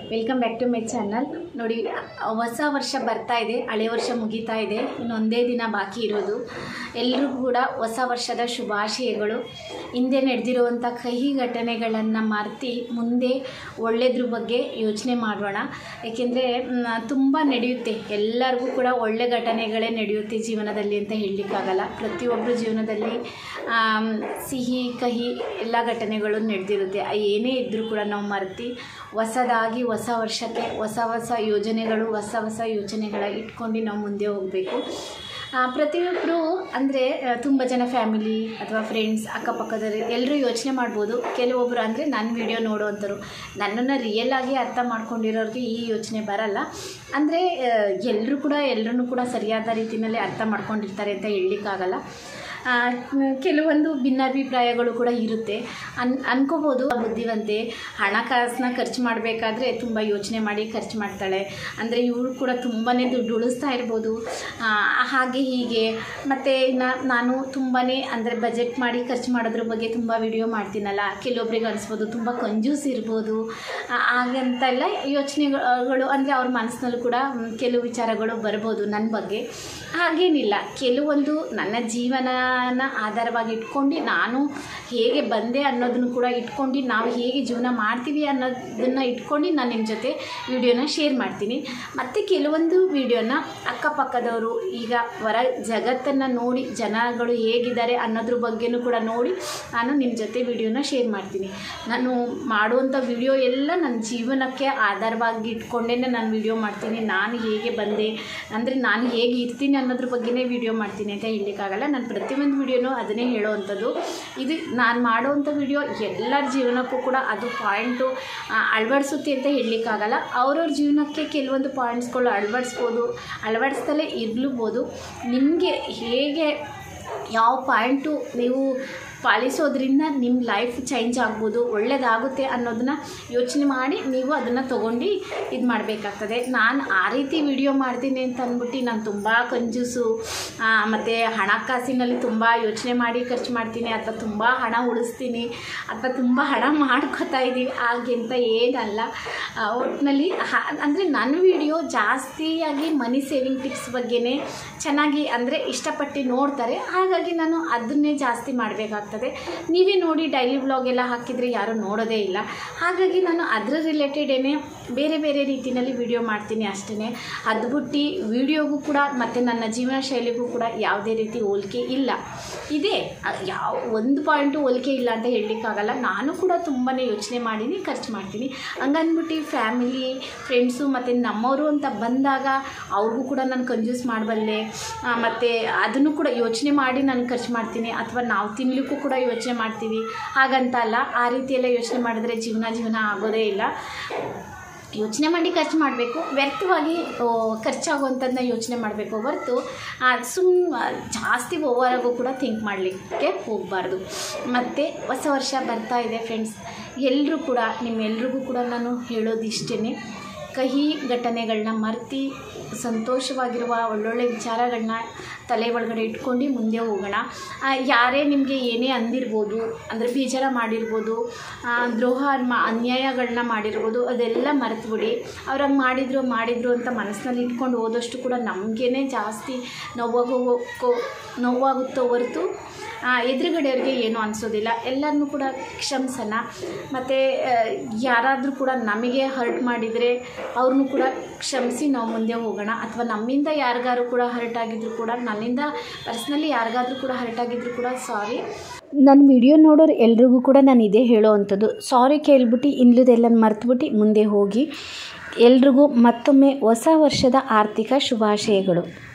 Welcome back to my channel. ನೋಡಿ, ಹೊಸ ವರ್ಷ ಬರ್ತಾ ಇದೆ, ಹಳೆ ವರ್ಷ ಮುಗೀತಾ ಇದೆ, ಇನ್ನೊಂದೇ ದಿನ ಬಾಕಿ ಇರೋದು. ಎಲ್ರಿಗೂ ಕೂಡ ಹೊಸ ವರ್ಷದ ಶುಭಾಶಯಗಳು. ಹಿಂದೆ ನಡೆದಿರುವಂಥ ಕಹಿ ಘಟನೆಗಳನ್ನು ಮರೆತು ಮುಂದೆ ಒಳ್ಳೆಯದ್ರ ಬಗ್ಗೆ ಯೋಚನೆ ಮಾಡೋಣ. ಏಕೆಂದರೆ ತುಂಬ ನಡೆಯುತ್ತೆ, ಎಲ್ಲರಿಗೂ ಕೂಡ ಒಳ್ಳೆ ಘಟನೆಗಳೇ ನಡೆಯುತ್ತೆ ಜೀವನದಲ್ಲಿ ಅಂತ ಹೇಳಲಿಕ್ಕಾಗಲ್ಲ. ಪ್ರತಿಯೊಬ್ಬರ ಜೀವನದಲ್ಲಿ ಸಿಹಿ ಕಹಿ ಎಲ್ಲ ಘಟನೆಗಳು ನಡೆದಿರುತ್ತೆ. ಏನೇ ಇದ್ದರೂ ಕೂಡ ನಾವು ಮರೆತು ಹೊಸದಾಗಿ ಹೊಸ ವರ್ಷಕ್ಕೆ ಹೊಸ ಯೋಜನೆಗಳು ಹೊಸ ಯೋಚನೆಗಳ ಇಟ್ಕೊಂಡು ನಾವು ಮುಂದೆ ಹೋಗಬೇಕು. ಪ್ರತಿಯೊಬ್ಬರು ಅಂದರೆ ತುಂಬ ಜನ ಫ್ಯಾಮಿಲಿ ಅಥವಾ ಫ್ರೆಂಡ್ಸ್ ಅಕ್ಕಪಕ್ಕದಲ್ಲಿ ಎಲ್ಲರೂ ಯೋಚನೆ ಮಾಡ್ಬೋದು. ಕೆಲವೊಬ್ಬರು ಅಂದರೆ ನನ್ನ ವಿಡಿಯೋ ನೋಡೋವಂಥವ್ರು, ನನ್ನನ್ನು ರಿಯಲ್ ಆಗಿ ಅರ್ಥ ಮಾಡ್ಕೊಂಡಿರೋರಿಗೆ ಈ ಯೋಚನೆ ಬರಲ್ಲ. ಅಂದರೆ ಎಲ್ಲರೂ ಕೂಡ ಸರಿಯಾದ ರೀತಿಯಲ್ಲಿ ಅರ್ಥ ಮಾಡ್ಕೊಂಡಿರ್ತಾರೆ ಅಂತ ಹೇಳಲಿಕ್ಕಾಗಲ್ಲ. ಕೆಲವೊಂದು ಭಿನ್ನಾಭಿಪ್ರಾಯಗಳು ಕೂಡ ಇರುತ್ತೆ. ಅನ್ಕೋಬೋದು ಬುದ್ಧಿವಂತೆ ಹಣಕಾಸನ್ನ ಖರ್ಚು ಮಾಡಬೇಕಾದ್ರೆ ತುಂಬ ಯೋಚನೆ ಮಾಡಿ ಖರ್ಚು ಮಾಡ್ತಾಳೆ, ಅಂದರೆ ಇವಳು ಕೂಡ ತುಂಬಾ ದುಡ್ಡು ಉಳಿಸ್ತಾ ಇರ್ಬೋದು, ಹಾಗೆ ಹೀಗೆ. ಮತ್ತು ನಾನು ತುಂಬಾ ಅಂದರೆ ಬಜೆಟ್ ಮಾಡಿ ಖರ್ಚು ಮಾಡೋದ್ರ ಬಗ್ಗೆ ತುಂಬ ವಿಡಿಯೋ ಮಾಡ್ತೀನಲ್ಲ, ಕೆಲವೊಬ್ರಿಗೆ ಅನಿಸ್ಬೋದು ತುಂಬ ಕಂಜೂಸ್ ಇರ್ಬೋದು ಹಾಗಂತೆಲ್ಲ ಯೋಚನೆಗಳು ಅಂದರೆ ಅವ್ರ ಮನಸ್ಸಿನಲ್ಲೂ ಕೂಡ ಕೆಲವು ವಿಚಾರಗಳು ಬರ್ಬೋದು ನನ್ನ ಬಗ್ಗೆ. ಹಾಗೇನಿಲ್ಲ, ಕೆಲವೊಂದು ನನ್ನ ಜೀವನನ ಆಧಾರವಾಗಿ ಇಟ್ಕೊಂಡು ನಾನು ಹೇಗೆ ಬಂದೆ ಅನ್ನೋದನ್ನು ಕೂಡ ಇಟ್ಕೊಂಡು ನಾವು ಹೇಗೆ ಜೀವನ ಮಾಡ್ತೀವಿ ಅನ್ನೋದನ್ನು ಇಟ್ಕೊಂಡು ನಾನು ನಿಮ್ಮ ಜೊತೆ ವಿಡಿಯೋನ ಶೇರ್ ಮಾಡ್ತೀನಿ. ಮತ್ತು ಕೆಲವೊಂದು ವಿಡಿಯೋನ ಅಕ್ಕಪಕ್ಕದವರು ಈಗ ಹೊರ ಜಗತ್ತನ್ನು ನೋಡಿ ಜನಗಳು ಹೇಗಿದ್ದಾರೆ ಅನ್ನೋದ್ರ ಬಗ್ಗೆನೂ ಕೂಡ ನೋಡಿ ನಾನು ನಿಮ್ಮ ಜೊತೆ ವಿಡಿಯೋನ ಶೇರ್ ಮಾಡ್ತೀನಿ. ನಾನು ಮಾಡುವಂಥ ವಿಡಿಯೋ ಎಲ್ಲ ನನ್ನ ಜೀವನಕ್ಕೆ ಆಧಾರವಾಗಿ ಇಟ್ಕೊಂಡೇ ನಾನು ವಿಡಿಯೋ ಮಾಡ್ತೀನಿ. ನಾನು ಹೇಗೆ ಬಂದೆ ಅಂದರೆ ನಾನು ಹೇಗೆ ಇರ್ತೀನಿ ಅನ್ನೋದ್ರ ಬಗ್ಗೆನೇ ವಿಡಿಯೋ ಮಾಡ್ತೀನಿ ಅಂತ ಹೇಳಲಿಕ್ಕಾಗಲ್ಲ. ನಾನು ಪ್ರತಿಯೊಂದು ವಿಡಿಯೋನೂ ಅದನ್ನೇ ಹೇಳೋವಂಥದ್ದು. ಇದು ನಾನು ಮಾಡೋವಂಥ ವಿಡಿಯೋ ಎಲ್ಲರ ಜೀವನಕ್ಕೂ ಕೂಡ ಅದು ಪಾಯಿಂಟು ಅಳವಡಿಸುತ್ತೆ ಅಂತ ಹೇಳಲಿಕ್ಕಾಗಲ್ಲ. ಅವ್ರವ್ರ ಜೀವನಕ್ಕೆ ಕೆಲವೊಂದು ಪಾಯಿಂಟ್ಸ್ಗಳು ಅಳವಡಿಸ್ದಲೇ ಇರಲೂಬೋದು. ನಿಮಗೆ ಹೇಗೆ ಯಾವ ಪಾಯಿಂಟು ನೀವು ಪಾಲಿಸೋದ್ರಿಂದ ನಿಮ್ಮ ಲೈಫ್ ಚೇಂಜ್ ಆಗ್ಬೋದು, ಒಳ್ಳೆಯದಾಗುತ್ತೆ ಅನ್ನೋದನ್ನ ಯೋಚನೆ ಮಾಡಿ ನೀವು ಅದನ್ನು ತೊಗೊಂಡು ಇದು ಮಾಡಬೇಕಾಗ್ತದೆ. ನಾನು ಆ ರೀತಿ ವಿಡಿಯೋ ಮಾಡ್ತೀನಿ ಅಂತ ಅಂದ್ಬಿಟ್ಟು ನಾನು ತುಂಬ ಕಂಜೂಸು ಮತ್ತು ಹಣಕಾಸಿನಲ್ಲಿ ತುಂಬ ಯೋಚನೆ ಮಾಡಿ ಖರ್ಚು ಮಾಡ್ತೀನಿ ಅಥವಾ ತುಂಬ ಹಣ ಉಳಿಸ್ತೀನಿ ಅಥವಾ ತುಂಬ ಹಣ ಮಾಡ್ಕೋತಾ ಇದ್ದೀವಿ ಹಾಗೆಂತ ಏನಲ್ಲ. ಒಟ್ಟಿನಲ್ಲಿ ಅಂದರೆ ನನ್ನ ವಿಡಿಯೋ ಜಾಸ್ತಿಯಾಗಿ ಮನಿ ಸೇವಿಂಗ್ ಟಿಪ್ಸ್ ಬಗ್ಗೆನೇ ಚೆನ್ನಾಗಿ ಅಂದರೆ ಇಷ್ಟಪಟ್ಟು ನೋಡ್ತಾರೆ, ಹಾಗಾಗಿ ನಾನು ಅದನ್ನೇ ಜಾಸ್ತಿ ಮಾಡಬೇಕಾಗ್ತದೆ. ನೀವೇ ನೋಡಿ, ಡೈಲಿ ವ್ಲಾಗ್ ಎಲ್ಲ ಹಾಕಿದರೆ ಯಾರೂ ನೋಡೋದೇ ಇಲ್ಲ. ಹಾಗಾಗಿ ನಾನು ಅದರ ರಿಲೇಟೆಡೇ ಬೇರೆ ರೀತಿಯಲ್ಲಿ ವಿಡಿಯೋ ಮಾಡ್ತೀನಿ ಅಷ್ಟೇ. ಅದು ಬಿಟ್ಟು ವಿಡಿಯೋಗೂ ಕೂಡ ಮತ್ತು ನನ್ನ ಜೀವನ ಶೈಲಿಗೂ ಕೂಡ ಯಾವುದೇ ರೀತಿ ಹೋಲಿಕೆ ಇಲ್ಲ. ಇದೆ, ಯಾವ ಒಂದು ಪಾಯಿಂಟು ಹೋಲಿಕೆ ಇಲ್ಲ ಅಂತ ಹೇಳಲಿಕ್ಕಾಗಲ್ಲ. ನಾನು ಕೂಡ ತುಂಬಾ ಯೋಚನೆ ಮಾಡೀನಿ, ಖರ್ಚು ಮಾಡ್ತೀನಿ. ಹಂಗಂದ್ಬಿಟ್ಟು ಫ್ಯಾಮಿಲಿ ಫ್ರೆಂಡ್ಸು ಮತ್ತು ನಮ್ಮವರು ಅಂತ ಬಂದಾಗ ಅವ್ರಿಗೂ ಕೂಡ ನಾನು ಕಂಜೂಸ್ ಮಾಡಬಲ್ಲೆ, ಮತ್ತು ಅದನ್ನು ಕೂಡ ಯೋಚನೆ ಮಾಡಿ ನಾನು ಖರ್ಚು ಮಾಡ್ತೀನಿ. ಅಥವಾ ನಾವು ತಿನ್ನಲಿಕ್ಕೂ ಕೂಡ ಯೋಚನೆ ಮಾಡ್ತೀವಿ, ಹಾಗಂತ ಅಲ್ಲ. ಆ ರೀತಿಯೆಲ್ಲ ಯೋಚನೆ ಮಾಡಿದ್ರೆ ಜೀವನ ಆಗೋದೇ ಇಲ್ಲ. ಯೋಚನೆ ಮಾಡಿ ಖರ್ಚು ಮಾಡಬೇಕು, ವ್ಯರ್ಥವಾಗಿ ಖರ್ಚಾಗುವಂಥದ್ದನ್ನ ಯೋಚನೆ ಮಾಡಬೇಕು ಹೊರತು ಜಾಸ್ತಿ ಓವರಾಗೂ ಕೂಡ ಥಿಂಕ್ ಮಾಡಲಿಕ್ಕೆ ಹೋಗಬಾರ್ದು. ಮತ್ತು ಹೊಸ ವರ್ಷ ಬರ್ತಾ ಇದೆ ಫ್ರೆಂಡ್ಸ್, ಎಲ್ಲರೂ ಕೂಡ ನಿಮ್ಮೆಲ್ರಿಗೂ ಕೂಡ ನಾನು ಹೇಳೋದಿಷ್ಟೇ, ಕಹಿ ಘಟನೆಗಳನ್ನ ಮರೆತು ಸಂತೋಷವಾಗಿರುವ ಒಳ್ಳೊಳ್ಳೆ ವಿಚಾರಗಳನ್ನ ತಲೆ ಒಳಗಡೆ ಇಟ್ಕೊಂಡು ಮುಂದೆ ಹೋಗೋಣ. ಯಾರೇ ನಿಮಗೆ ಏನೇ ಅಂದಿರ್ಬೋದು, ಅಂದರೆ ಬೇಜಾರ ಮಾಡಿರ್ಬೋದು, ದ್ರೋಹ ಅನ್ಯಾಯಗಳನ್ನ ಮಾಡಿರ್ಬೋದು, ಅದೆಲ್ಲ ಮರೆತುಬಿಡಿ. ಅವ್ರಂಗೆ ಮಾಡಿದ್ರು ಅಂತ ಮನಸ್ಸಿನಲ್ಲಿ ಇಟ್ಕೊಂಡು ಹೋದಷ್ಟು ಕೂಡ ನಮಗೇ ಜಾಸ್ತಿ ನೋವಾಗುತ್ತೋ ಹೊರತು ಎದುರುಗಡೆಯವ್ರಿಗೆ ಏನೂ ಅನಿಸೋದಿಲ್ಲ. ಎಲ್ಲರನ್ನೂ ಕೂಡ ಕ್ಷಮಿಸೋಣ. ಮತ್ತು ಯಾರಾದರೂ ಕೂಡ ನಮಗೆ ಹರ್ಟ್ ಮಾಡಿದರೆ ಅವ್ರನ್ನೂ ಕೂಡ ಕ್ಷಮಿಸಿ ನಾವು ಮುಂದೆ ಹೋಗೋಣ. ಅಥವಾ ನಮ್ಮಿಂದ ಯಾರಿಗಾರು ಕೂಡ ಹರ್ಟ್ ಆಗಿದ್ರು ಕೂಡ, ನನ್ನಿಂದ ಪರ್ಸ್ನಲಿ ಯಾರಿಗಾದ್ರೂ ಕೂಡ ಹರ್ಟ್ ಆಗಿದ್ರು ಕೂಡ ಸಾರಿ. ನನ್ನ ವಿಡಿಯೋ ನೋಡೋರು ಎಲ್ರಿಗೂ ಕೂಡ ನಾನು ಇದೇ ಹೇಳೋ ಅಂಥದ್ದು, ಸಾರಿ ಕೇಳ್ಬಿಟ್ಟು ಇನ್ನುದೆಲ್ಲ ಮರೆತುಬಿಟ್ಟು ಮುಂದೆ ಹೋಗಿ. ಎಲ್ರಿಗೂ ಮತ್ತೊಮ್ಮೆ ಹೊಸ ವರ್ಷದ ಆರ್ಥಿಕ ಶುಭಾಶಯಗಳು.